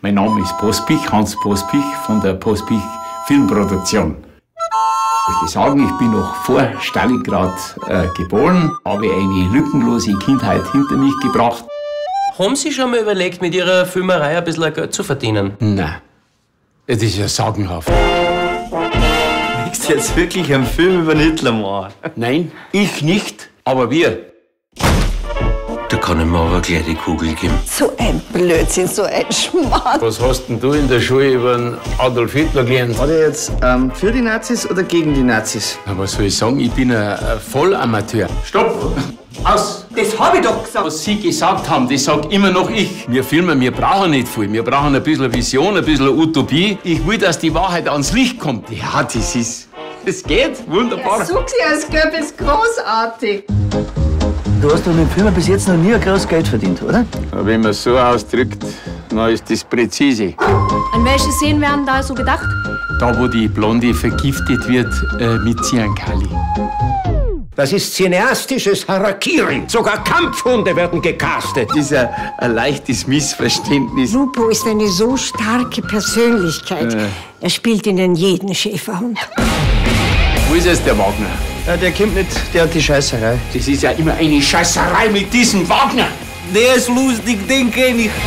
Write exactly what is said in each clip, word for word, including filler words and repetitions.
Mein Name ist Pospich, Hans Pospich von der Pospich Filmproduktion. Ich möchte sagen, ich bin noch vor Stalingrad äh, geboren, habe eine lückenlose Kindheit hinter mich gebracht. Haben Sie schon mal überlegt, mit Ihrer Filmerei ein bisschen Geld zu verdienen? Nein, das ist ja sagenhaft. Willst du jetzt wirklich einen Film über den Hitler machen? Nein, ich nicht, aber wir. Da kann ich mir aber gleich die Kugel geben. So ein Blödsinn, so ein Schmarrn. Was hast denn du in der Schule über den Adolf Hitler gelernt? War der jetzt ähm, für die Nazis oder gegen die Nazis? Na, was soll ich sagen? Ich bin ein, ein Vollamateur. Stopp! Aus! Das hab ich doch gesagt. Was Sie gesagt haben, das sag immer noch ich. Wir Filmer, wir brauchen nicht viel. Wir brauchen ein bisschen Vision, ein bisschen Utopie. Ich will, dass die Wahrheit ans Licht kommt. Ja, das ist... Das geht. Wunderbar. Ja, such sie als Göpp ist großartig. Du hast doch mit dem Film bis jetzt noch nie ein großes Geld verdient, oder? Wenn man es so ausdrückt, dann ist das präzise. An welche Szenen werden da so gedacht? Da, wo die Blonde vergiftet wird äh, mit Cyankali. Das ist cineastisches Harakiri. Sogar Kampfhunde werden gecastet. Das ist ein, ein leichtes Missverständnis. Lupo ist eine so starke Persönlichkeit. Äh. Er spielt ihnen jeden Schäferhund. Wo ist es, der Wagner? Ja, der kommt nicht, der hat die Scheißerei. Das ist ja immer eine Scheißerei mit diesem Wagner. Der ist lustig, den kenn ich.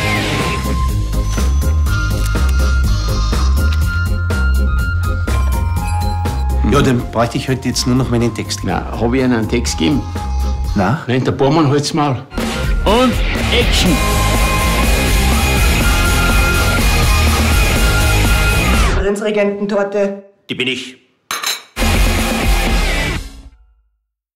Ja, dann bräuchte ich heute jetzt nur noch meinen Text. Na, habe ich Ihnen einen Text gegeben? Na? Nein, der Bormann halt's Maul. Und Action! Prinzregententorte. Die bin ich.